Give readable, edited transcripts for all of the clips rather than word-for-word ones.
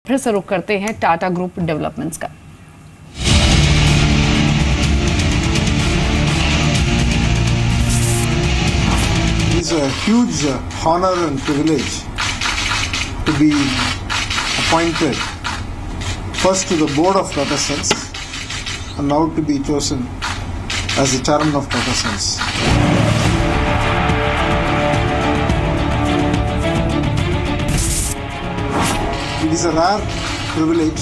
फिर से रुख करते हैं टाटा ग्रुप डेवलपमेंट्स का। It's a huge honor and privilege to be appointed first to the board of Tata Sons and now to be chosen as the chairman of Tata Sons. It is a rare privilege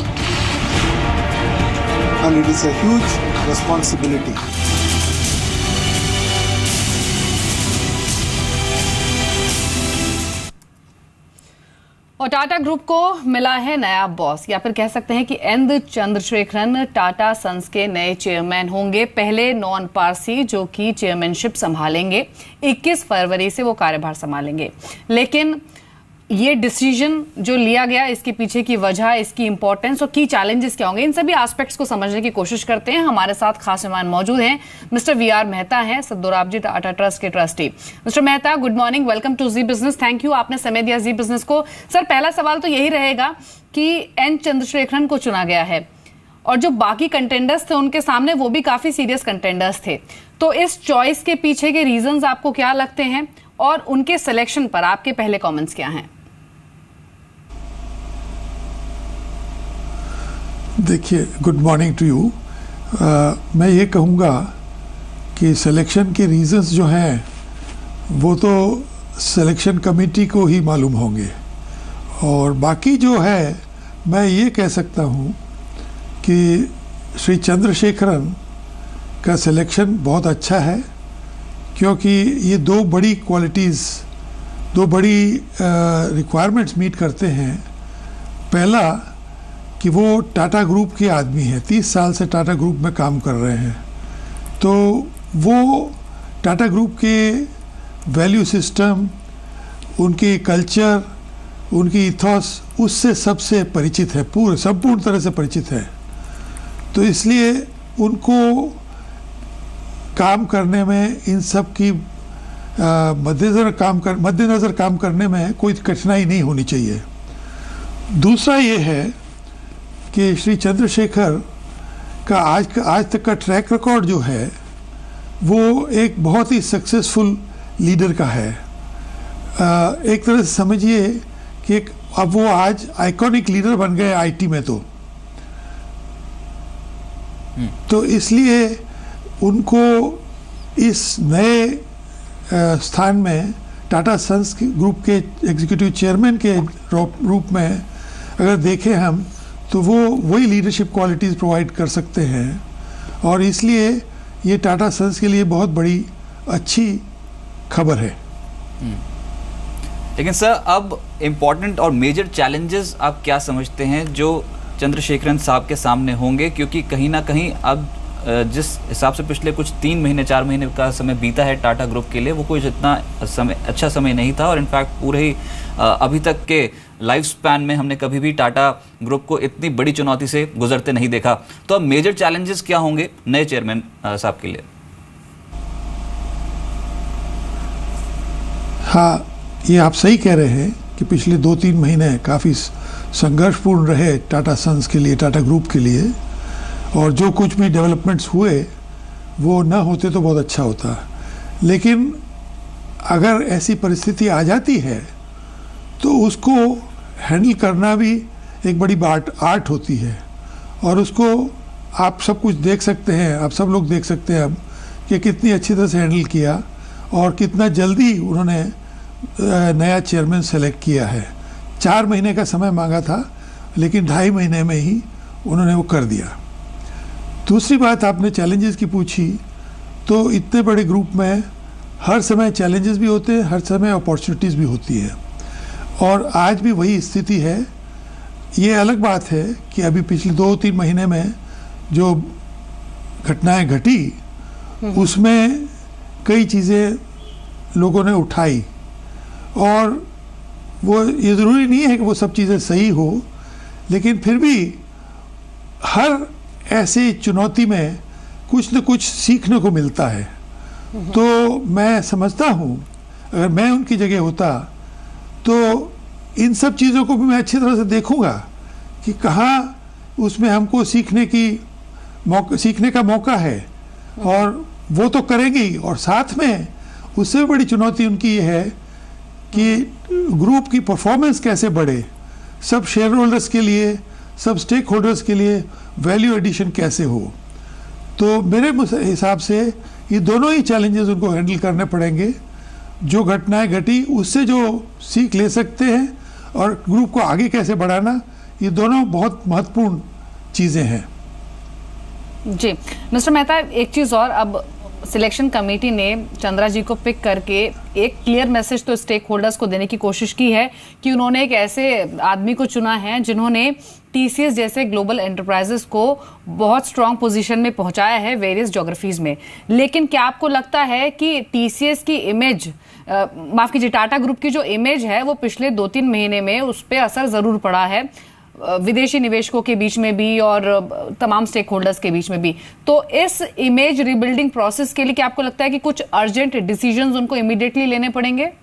and it is a huge responsibility. और Tata group को मिला है नया boss, या फिर कह सकते हैं कि एन चंद्रशेखरन टाटा सन्स के नए चेयरमैन होंगे। पहले नॉन पारसी जो कि चेयरमैनशिप संभालेंगे, 21 फरवरी से वो कार्यभार संभालेंगे। लेकिन ये डिसीजन जो लिया गया, इसके पीछे की वजह, इसकी इंपॉर्टेंस और की चैलेंजेस क्या होंगे, इन सभी एस्पेक्ट्स को समझने की कोशिश करते हैं। हमारे साथ खास मेहमान मौजूद हैं। Mister V R. मेहता हैं, दोराबजी टाटा ट्रस्ट के trustee. Mister Mehta, good morning, welcome to Zee Business. Thank you, आपने समय दिया जी बिजनेस को। सर, पहला सवाल तो यही रहेगा कि एन चंद्रशेखरन को चुना गया है और जो बाकी कंटेंडर्स थे उनके सामने वो भी काफी सीरियस कंटेंडर्स थे, तो इस चॉइस के पीछे के रीजंस आपको क्या लगते हैं और उनके सिलेक्शन पर आपके पहले कमेंट्स क्या हैं? देखिए, गुड मॉर्निंग टू यू। मैं ये कहूँगा कि सिलेक्शन के रीजंस जो हैं वो तो सिलेक्शन कमेटी को ही मालूम होंगे, और बाकी जो है मैं ये कह सकता हूँ कि श्री चंद्रशेखरन का सिलेक्शन बहुत अच्छा है, क्योंकि ये दो बड़ी क्वालिटीज़, दो बड़ी रिक्वायरमेंट्स मीट करते हैं। पहला कि वो टाटा ग्रुप के आदमी हैं, 30 साल से टाटा ग्रुप में काम कर रहे हैं, तो वो टाटा ग्रुप के वैल्यू सिस्टम, उनकी कल्चर, उनकी इथॉस, उससे सबसे परिचित है, संपूर्ण तरह से परिचित है। तो इसलिए उनको काम करने में, इन सब की मद्देनज़र काम करने में कोई कठिनाई नहीं होनी चाहिए। दूसरा ये है कि श्री चंद्रशेखर का आज तक का ट्रैक रिकॉर्ड जो है वो एक बहुत ही सक्सेसफुल लीडर का है। एक तरह से समझिए कि अब वो आज आइकॉनिक लीडर बन गए आईटी में। तो इसलिए उनको इस नए स्थान में टाटा सन्स ग्रुप के एग्जीक्यूटिव चेयरमैन के रूप में अगर देखें हम, तो वो वही लीडरशिप क्वालिटीज़ प्रोवाइड कर सकते हैं, और इसलिए ये टाटा सन्स के लिए बहुत बड़ी अच्छी खबर है। लेकिन सर, अब इम्पॉर्टेंट और मेजर चैलेंजेस आप क्या समझते हैं जो चंद्रशेखरन साहब के सामने होंगे? क्योंकि कहीं ना कहीं अब जिस हिसाब से पिछले कुछ 3 महीने 4 महीने का समय बीता है टाटा ग्रुप के लिए, वो कोई इतना अच्छा समय नहीं था, और इनफैक्ट पूरे ही अभी तक के लाइफ स्पैन में हमने कभी भी टाटा ग्रुप को इतनी बड़ी चुनौती से गुजरते नहीं देखा। तो अब मेजर चैलेंजेस क्या होंगे नए चेयरमैन साहब के लिए? हाँ, ये आप सही कह रहे हैं कि पिछले 2-3 महीने काफ़ी संघर्षपूर्ण रहे टाटा सन्स के लिए, टाटा ग्रुप के लिए, और जो कुछ भी डेवलपमेंट्स हुए वो ना होते तो बहुत अच्छा होता। लेकिन अगर ऐसी परिस्थिति आ जाती है तो उसको हैंडल करना भी एक बड़ी आर्ट होती है, और उसको आप सब कुछ देख सकते हैं, आप सब लोग देख सकते हैं अब कि कितनी अच्छी तरह से हैंडल किया और कितना जल्दी उन्होंने नया चेयरमैन सेलेक्ट किया है। 4 महीने का समय मांगा था, लेकिन 2.5 महीने में ही उन्होंने वो कर दिया। दूसरी बात, आपने चैलेंजेस की पूछी, तो इतने बड़े ग्रुप में हर समय चैलेंजेस भी होते हैं, हर समय अपॉर्चुनिटीज़ भी होती है, और आज भी वही स्थिति है। ये अलग बात है कि अभी पिछले 2-3 महीने में जो घटनाएं घटी उसमें कई चीज़ें लोगों ने उठाई, और वो ये ज़रूरी नहीं है कि वो सब चीज़ें सही हो, लेकिन फिर भी हर ऐसी चुनौती में कुछ न कुछ सीखने को मिलता है। तो मैं समझता हूँ अगर मैं उनकी जगह होता तो इन सब चीज़ों को भी मैं अच्छी तरह से देखूंगा कि कहाँ उसमें हमको सीखने का मौका है, और वो तो करेंगी। और साथ में उससे बड़ी चुनौती उनकी ये है कि ग्रुप की परफॉर्मेंस कैसे बढ़े, सब शेयर होल्डर्स के लिए, सब स्टेक होल्डर्स के लिए वैल्यू एडिशन कैसे हो। तो मेरे हिसाब से ये दोनों ही चैलेंजेस उनको हैंडल करने पड़ेंगे। जो घटनाएं घटी उससे जो सीख ले सकते हैं और ग्रुप को आगे कैसे बढ़ाना, ये दोनों बहुत महत्वपूर्ण चीज़ें हैं। जी मिस्टर मेहता, एक चीज़ और, अब सिलेक्शन कमेटी ने चंद्रा जी को पिक करके एक क्लियर मैसेज तो स्टेक होल्डर्स को देने की कोशिश की है कि उन्होंने एक ऐसे आदमी को चुना है जिन्होंने टीसीएस जैसे ग्लोबल एंटरप्राइजेस को बहुत स्ट्रांग पोजीशन में पहुंचाया है वेरियस ज्योग्राफीज में। लेकिन क्या आपको लगता है कि टीसीएस की इमेज, माफ कीजिए, टाटा ग्रुप की जो इमेज है वो पिछले 2-3 महीने में उस पर असर जरूर पड़ा है, विदेशी निवेशकों के बीच में भी और तमाम स्टेक होल्डर्स के बीच में भी। तो इस इमेज रिबिल्डिंग प्रोसेस के लिए क्या आपको लगता है कि कुछ अर्जेंट डिसीजंस उनको इमीडिएटली लेने पड़ेंगे?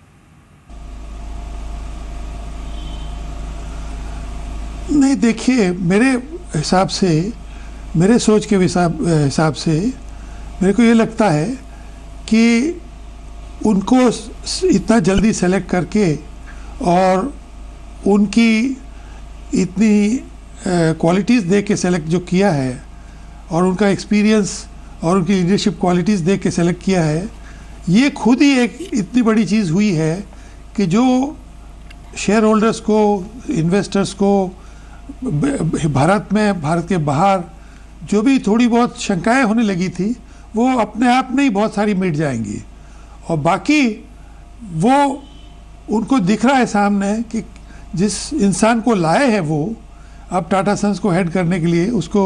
नहीं, देखिए, मेरे हिसाब से, मेरे सोच के हिसाब से मेरे को ये लगता है कि उनको इतना जल्दी सेलेक्ट करके और उनकी इतनी क्वालिटीज़ देख के सेलेक्ट जो किया है और उनका एक्सपीरियंस और उनकी लीडरशिप क्वालिटीज़ देख के सेलेक्ट किया है, ये खुद ही एक इतनी बड़ी चीज़ हुई है कि जो शेयर होल्डर्स को, इन्वेस्टर्स को भारत में, भारत के बाहर जो भी थोड़ी बहुत शंकाएं होने लगी थी, वो अपने आप में ही बहुत सारी मिट जाएंगी। और बाकी वो उनको दिख रहा है सामने कि जिस इंसान को लाए हैं वो अब टाटा सन्स को हेड करने के लिए, उसको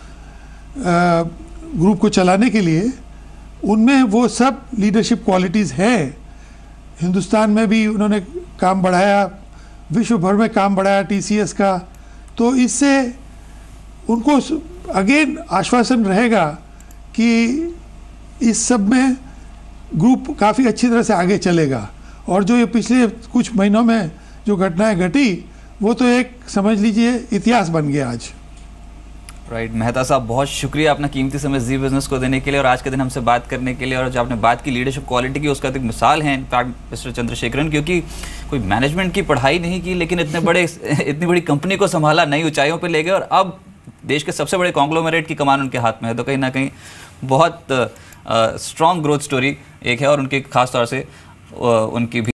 ग्रुप को चलाने के लिए, उनमें वो सब लीडरशिप क्वालिटीज़ हैं। हिंदुस्तान में भी उन्होंने काम बढ़ाया, विश्व भर में काम बढ़ाया टीसीएस का। तो इससे उनको अगेन आश्वासन रहेगा कि इस सब में ग्रुप काफ़ी अच्छी तरह से आगे चलेगा। और जो ये पिछले कुछ महीनों में जो घटनाएं घटी, वो तो एक, समझ लीजिए, इतिहास बन गया आज। राइट मेहता साहब, बहुत शुक्रिया अपना कीमती समय जी बिजनेस को देने के लिए और आज के दिन हमसे बात करने के लिए। और जो आपने बात की लीडरशिप क्वालिटी की, उसका एक मिसाल है इनफैक्ट मिस्टर चंद्रशेखरन, क्योंकि कोई मैनेजमेंट की पढ़ाई नहीं की लेकिन इतनी बड़ी कंपनी को संभाला, नई ऊंचाइयों पे ले गए और अब देश के सबसे बड़े कॉन्ग्लोमरेट की कमान उनके हाथ में है। तो कहीं ना कहीं बहुत स्ट्रॉन्ग ग्रोथ स्टोरी एक है और उनके खास तौर से उनकी भी